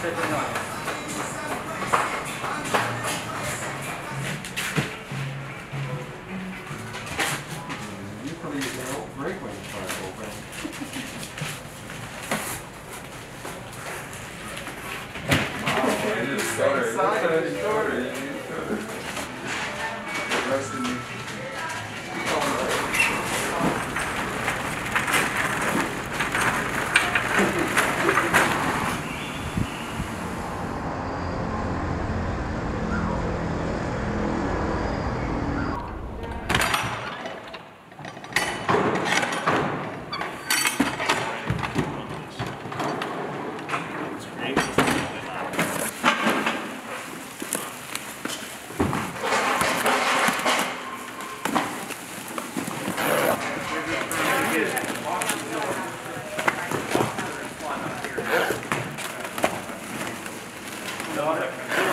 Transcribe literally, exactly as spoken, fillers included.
Usually you don't break when you try to open. Wow, it is shorter. It's shorter. You need shorter. The rest of you. No,